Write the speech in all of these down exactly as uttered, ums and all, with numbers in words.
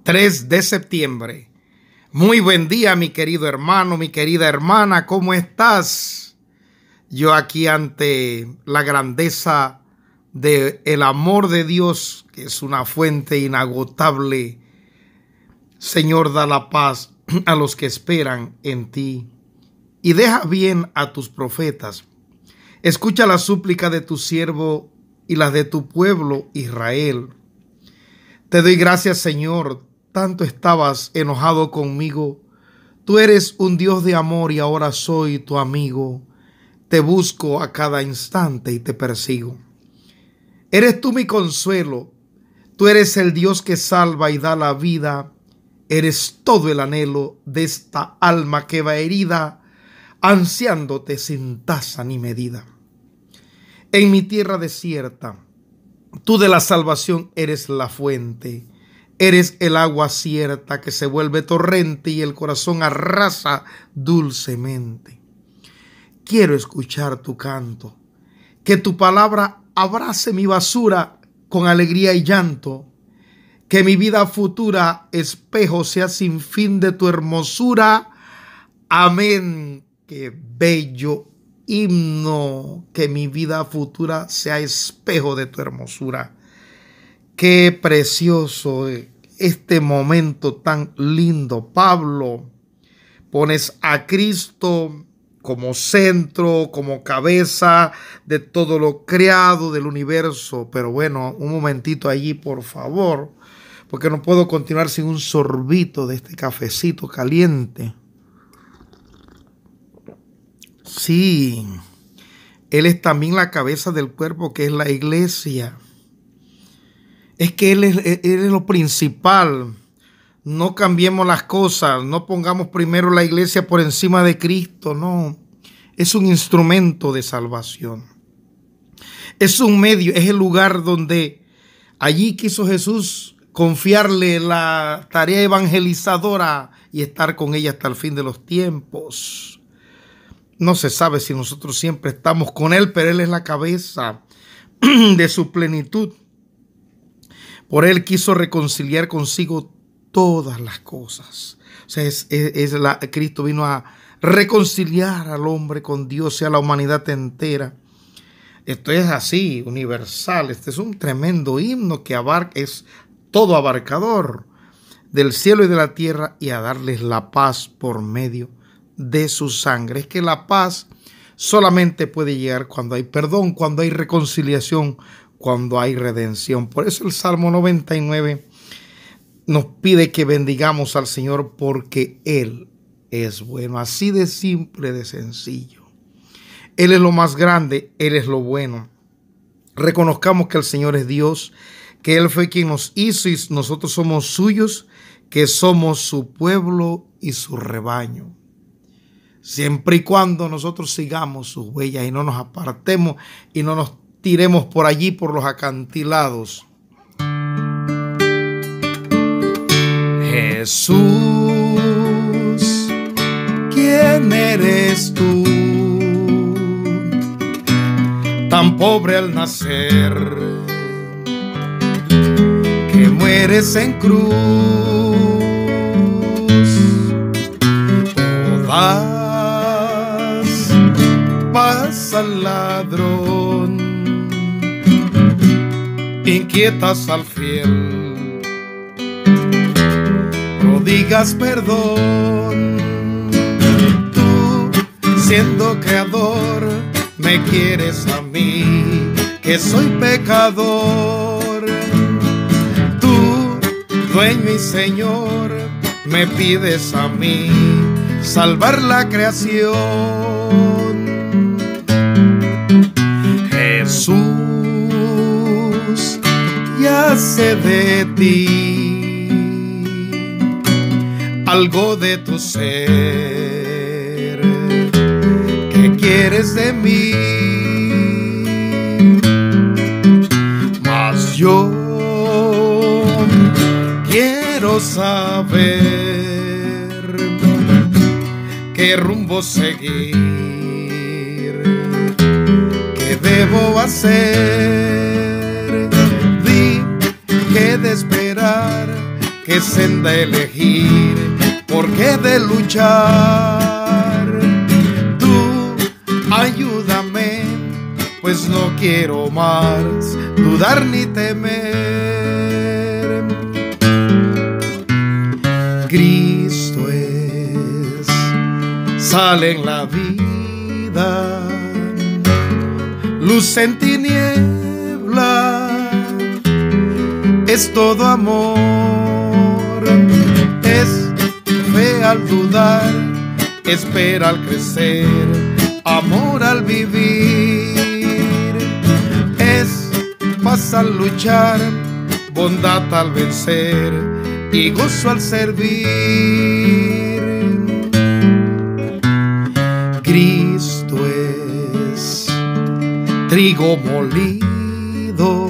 tres de septiembre. Muy buen día, mi querido hermano, mi querida hermana, ¿cómo estás? Yo aquí ante la grandeza del amor de Dios, que es una fuente inagotable. Señor, da la paz a los que esperan en ti y deja bien a tus profetas. Escucha la súplica de tu siervo y las de tu pueblo Israel. Te doy gracias, Señor. Tanto estabas enojado conmigo. Tú eres un Dios de amor y ahora soy tu amigo. Te busco a cada instante y te persigo. Eres tú mi consuelo. Tú eres el Dios que salva y da la vida. Eres todo el anhelo de esta alma que va herida, ansiándote sin tasa ni medida. En mi tierra desierta, tú de la salvación eres la fuente. Eres el agua cierta que se vuelve torrente y el corazón arrasa dulcemente. Quiero escuchar tu canto, que tu palabra abrace mi basura con alegría y llanto, que mi vida futura espejo sea sin fin de tu hermosura. Amén. Qué bello himno, que mi vida futura sea espejo de tu hermosura. Qué precioso este momento tan lindo. Pablo, pones a Cristo como centro, como cabeza de todo lo creado del universo. Pero bueno, un momentito allí, por favor, porque no puedo continuar sin un sorbito de este cafecito caliente. Sí, Él es también la cabeza del cuerpo, que es la iglesia. Es que él es, él es lo principal. No cambiemos las cosas. No pongamos primero la iglesia por encima de Cristo. No. Es un instrumento de salvación. Es un medio. Es el lugar donde allí quiso Jesús confiarle la tarea evangelizadora y estar con ella hasta el fin de los tiempos. No se sabe si nosotros siempre estamos con Él, pero Él es la cabeza de su plenitud. Por Él quiso reconciliar consigo todas las cosas. O sea, es, es, es la, Cristo vino a reconciliar al hombre con Dios y a la humanidad entera. Esto es así, universal. Este es un tremendo himno que abarca, es todo abarcador del cielo y de la tierra, y a darles la paz por medio de su sangre. Es que la paz solamente puede llegar cuando hay perdón, cuando hay reconciliación, cuando hay redención. Por eso el Salmo noventa y nueve nos pide que bendigamos al Señor, porque Él es bueno. Así de simple, de sencillo. Él es lo más grande, Él es lo bueno. Reconozcamos que el Señor es Dios, que Él fue quien nos hizo y nosotros somos suyos, que somos su pueblo y su rebaño. Siempre y cuando nosotros sigamos sus huellas y no nos apartemos y no nos tiremos por allí, por los acantilados. Jesús, ¿quién eres tú? Tan pobre al nacer, que mueres en cruz. Todas paz al ladrón, inquietas al fiel, prodigas perdón. Tú, siendo creador, me quieres a mí, que soy pecador. Tú, dueño y Señor, me pides a mí salvar la creación. Jesús, ya sé de ti, algo de tu ser, que quieres de mí, mas yo quiero saber qué rumbo seguir, qué debo hacer. Di que he de esperar qué senda elegir, por qué de luchar. Tú ayúdame, pues no quiero más dudar ni temer. Cristo es sal en la vida, luz en tiniebla, es todo amor, es fe al dudar, espera al crecer, amor al vivir, es paz al luchar, bondad al vencer y gozo al servir. Cristo es trigo molido,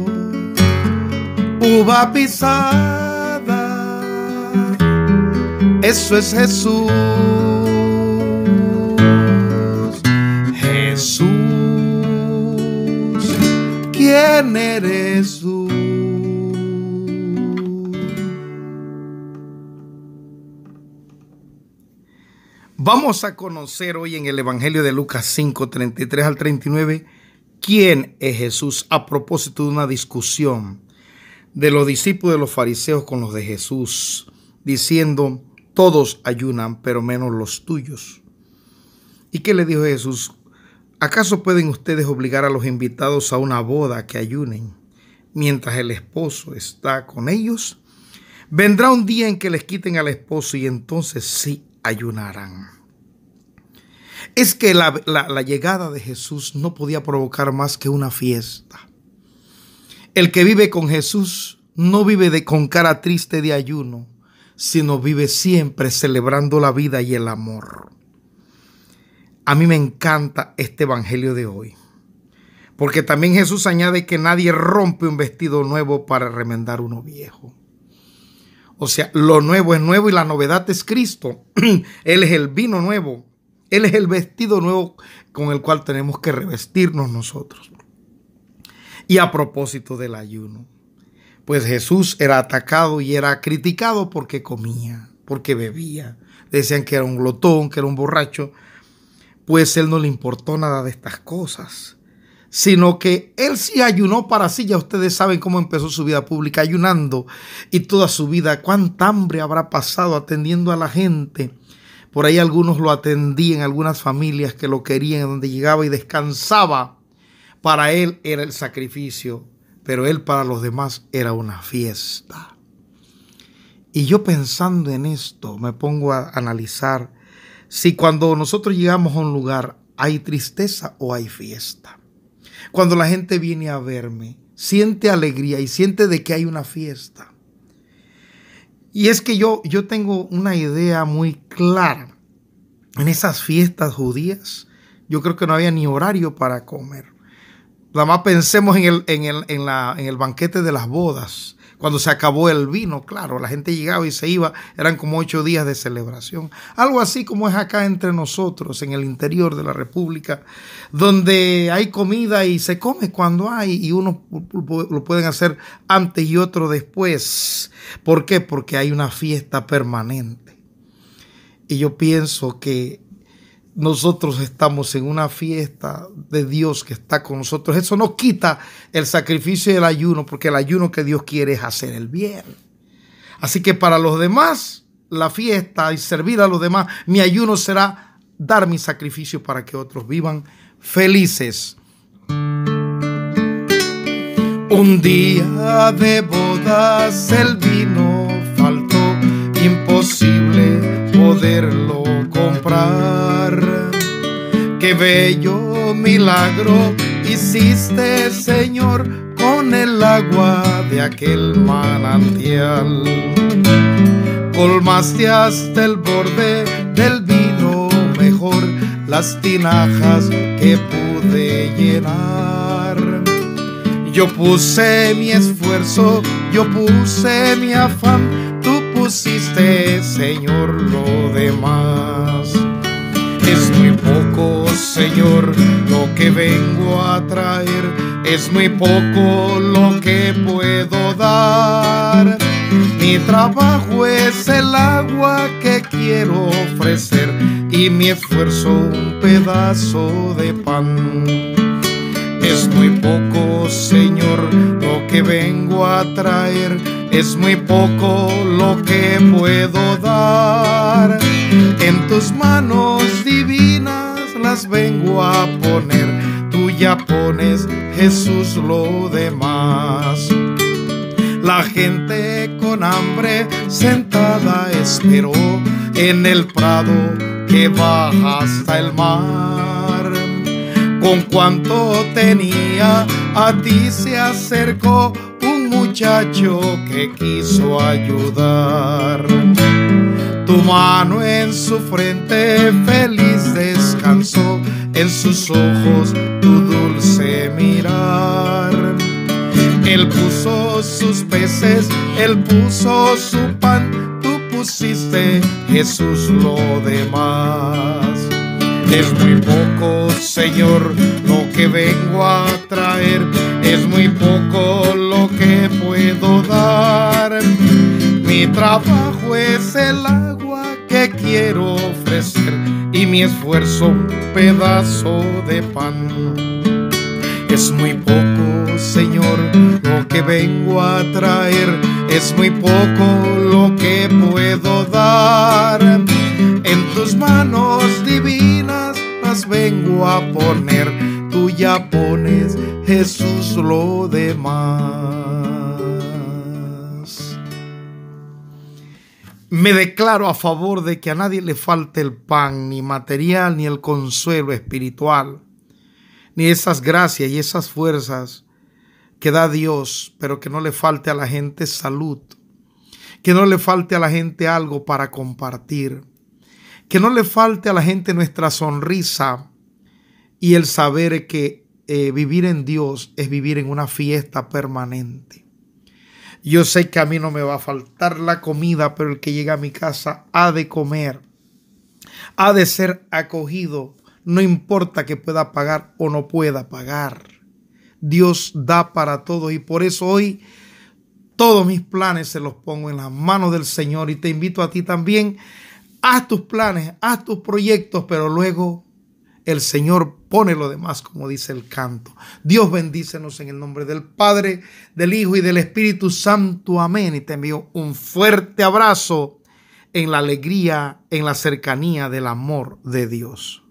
uva pisada, eso es Jesús. Jesús, ¿quién eres tú? Vamos a conocer hoy en el Evangelio de Lucas cinco, treinta y tres al treinta y nueve, quién es Jesús, a propósito de una discusión de los discípulos de los fariseos con los de Jesús, diciendo, todos ayunan, pero menos los tuyos. ¿Y qué le dijo Jesús? ¿Acaso pueden ustedes obligar a los invitados a una boda que ayunen mientras el esposo está con ellos? Vendrá un día en que les quiten al esposo y entonces sí ayunarán. Es que la, la, la llegada de Jesús no podía provocar más que una fiesta. El que vive con Jesús no vive de, con cara triste de ayuno, sino vive siempre celebrando la vida y el amor. A mí me encanta este evangelio de hoy, porque también Jesús añade que nadie rompe un vestido nuevo para remendar uno viejo. O sea, lo nuevo es nuevo y la novedad es Cristo. Él es el vino nuevo. Él es el vestido nuevo con el cual tenemos que revestirnos nosotros. Y a propósito del ayuno, pues Jesús era atacado y era criticado porque comía, porque bebía. Decían que era un glotón, que era un borracho. Pues él no le importó nada de estas cosas, sino que él sí ayunó para sí. Ya ustedes saben cómo empezó su vida pública, ayunando, y toda su vida, cuánta hambre habrá pasado atendiendo a la gente. Por ahí algunos lo atendían, algunas familias que lo querían, donde llegaba y descansaba. Para él era el sacrificio, pero él para los demás era una fiesta. Y yo pensando en esto, me pongo a analizar si cuando nosotros llegamos a un lugar hay tristeza o hay fiesta. Cuando la gente viene a verme, siente alegría y siente de que hay una fiesta. Y es que yo, yo tengo una idea muy clara. En esas fiestas judías, yo creo que no había ni horario para comer. Nada más pensemos en el, en el, en la, en el banquete de las bodas. Cuando se acabó el vino, claro, la gente llegaba y se iba, eran como ocho días de celebración. Algo así como es acá entre nosotros, en el interior de la República, donde hay comida y se come cuando hay, y unos lo pueden hacer antes y otro después. ¿Por qué? Porque hay una fiesta permanente. Y yo pienso que nosotros estamos en una fiesta de Dios que está con nosotros. Eso no quita el sacrificio y el ayuno, porque el ayuno que Dios quiere es hacer el bien. Así que para los demás, la fiesta y servir a los demás, mi ayuno será dar mi sacrificio para que otros vivan felices. Un día de bodas el vino faltó, imposible poderlo comprar. Qué bello milagro hiciste, Señor, con el agua de aquel manantial. Colmaste hasta el borde del vino mejor las tinajas que pude llenar. Yo puse mi esfuerzo, yo puse mi afán, tú pusiste, Señor, lo demás. Es muy poco, Señor, lo que vengo a traer, es muy poco lo que puedo dar. Mi trabajo es el agua que quiero ofrecer y mi esfuerzo un pedazo de pan. Es muy poco, Señor, lo que vengo a traer, es muy poco lo que puedo dar. En tus manos divinas las vengo a poner, tú ya pones, Jesús, lo demás. La gente con hambre sentada esperó en el prado que baja hasta el mar. Con cuanto tenía a ti se acercó un muchacho que quiso ayudar. Tu mano en su frente feliz descansó, en sus ojos tu dulce mirar. Él puso sus peces, él puso su pan, tú pusiste, Jesús, lo demás. Es muy poco, Señor, lo que vengo a traer, es muy poco lo que puedo dar. Mi trabajo es el agua que quiero ofrecer y mi esfuerzo un pedazo de pan. Es muy poco, Señor, lo que vengo a traer, es muy poco lo que puedo dar. En tus manos divinas las vengo a poner, tú ya pones, Jesús, lo demás. Me declaro a favor de que a nadie le falte el pan, ni material, ni el consuelo espiritual, ni esas gracias y esas fuerzas que da Dios, pero que no le falte a la gente salud, que no le falte a la gente algo para compartir, que no le falte a la gente nuestra sonrisa y el saber que eh, vivir en Dios es vivir en una fiesta permanente. Yo sé que a mí no me va a faltar la comida, pero el que llega a mi casa ha de comer, ha de ser acogido. No importa que pueda pagar o no pueda pagar. Dios da para todo y por eso hoy todos mis planes se los pongo en las manos del Señor y te invito a ti también. Haz tus planes, haz tus proyectos, pero luego el Señor pone lo demás, como dice el canto. Dios bendícenos en el nombre del Padre, del Hijo y del Espíritu Santo. Amén. Y te envío un fuerte abrazo en la alegría, en la cercanía del amor de Dios.